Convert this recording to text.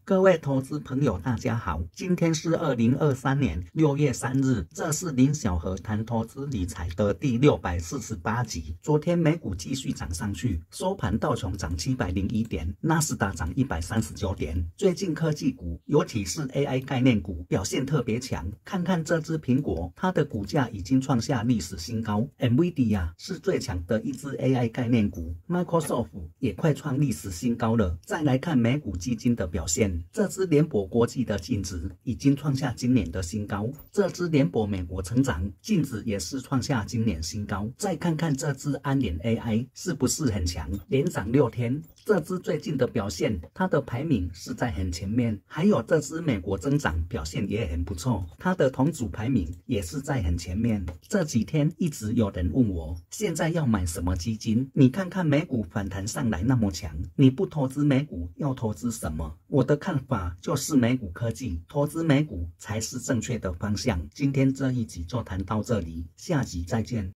各位投资朋友，大家好，今天是2023年6月3日，这是林小河谈投资理财的第648集。昨天美股继续涨上去，收盘道琼涨701点，纳斯达涨139点。最近科技股，尤其是 AI 概念股表现特别强。看看这只苹果，它的股价已经创下历史新高。NVIDIA 是最强的一只 AI 概念股 ，Microsoft 也快创历史新高了。再来看美股基金的表现。这支联博国际的净值已经创下今年的新高，这支联博美国成长净值也是创下今年新高。再看看这支安联 AI 是不是很强，连涨6天。这支最近的表现，它的排名是在很前面。还有这支美国增长表现也很不错，它的同组排名也是在很前面。这几天一直有人问我，现在要买什么基金？你看看美股反弹上来那么强，你不投资美股，要投资什么？我的看法就是美股科技，投资美股才是正确的方向。今天这一集就谈到这里，下集再见。